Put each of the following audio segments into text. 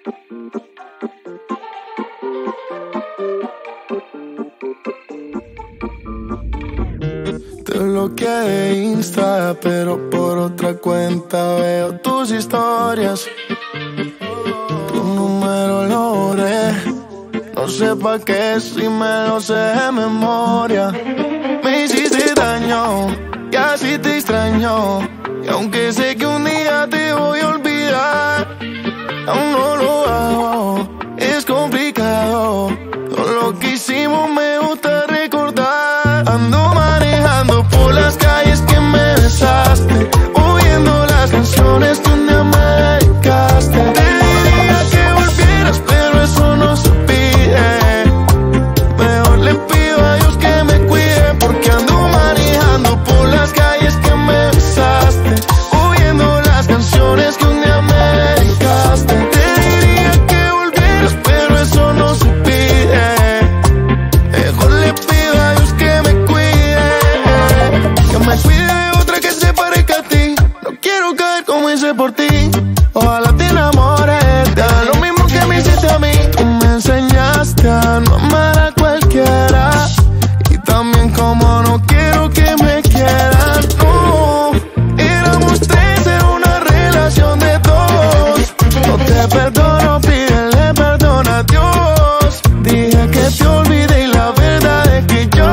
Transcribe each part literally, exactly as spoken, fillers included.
Te bloqueé de Insta, pero por otra cuenta veo tus historias. Tu número lo borré, no sé pa' qué si me lo sé de memoria. Me hiciste daño y así te extraño, y aunque sé que un día te voy a olvidar, aún no lo hago, es complicado. Todo lo que hicimos me gusta recordar. Ando manejando por las calles que me besaste, oyendo las canciones que un día me dedicaste. Te diría que volvieras, pero eso no se pide. Mejor le pido a Dios que me cuide, porque ando manejando por las calles que me besaste, oyendo las canciones que un día me dedicaste. Te diría que volvieras, pero eso no se pide. Mejor le pido a Dios que me cuide, que me cuide de otra que se parezca a ti. No quiero caer como hice por ti. Ojalá te enamores, te haga lo mismo que me hiciste a mí. Tú me enseñaste a no amar a cualquiera, y también como no quiero que me quieran. No, éramos tres, era una relación de dos. No te perdono, pídele perdón a Dios. Dije que te olvidé y la verdad es que yo,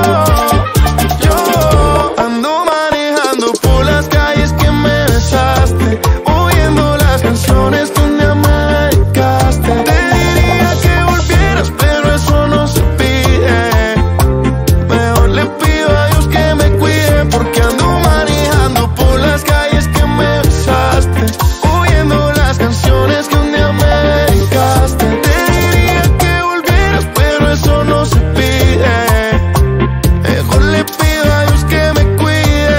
yo ando manejando por las calles que me besaste, oyendo las canciones que un día me dedicaste. Te diría que volvieras, pero eso no se pide. Mejor le pido a Dios que me cuide, porque ando manejando por las calles que me besaste, oyendo las canciones que un día me dedicaste. Te diría que volvieras, pero eso no se pide. Mejor le pido a Dios que me cuide.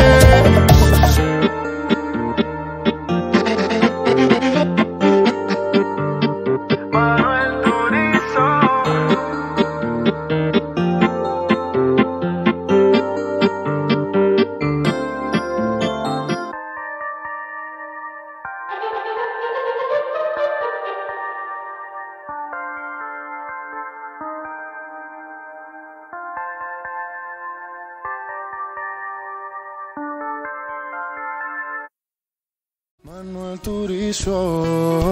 Manuel Turizo. Manuel Turizo.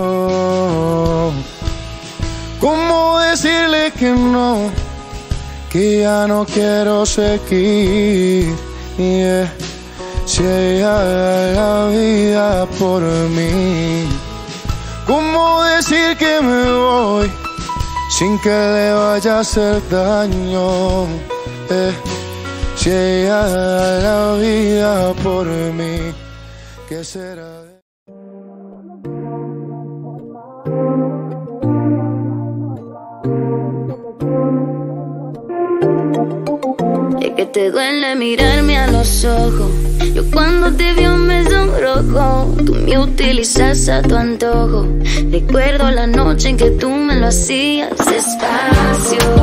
¿Cómo decirle que no? Que ya no quiero seguir. Yeah. Si ella da la vida por mí. ¿Cómo decir que me voy sin que le vaya a hacer daño? Eh. Si ella da la vida por mí, ¿qué será de... Es que te duele mirarme a los ojos. Yo cuando te veo me sonrojo. Tú me utilizas a tu antojo. Recuerdo la noche en que tú me lo hacías despacio.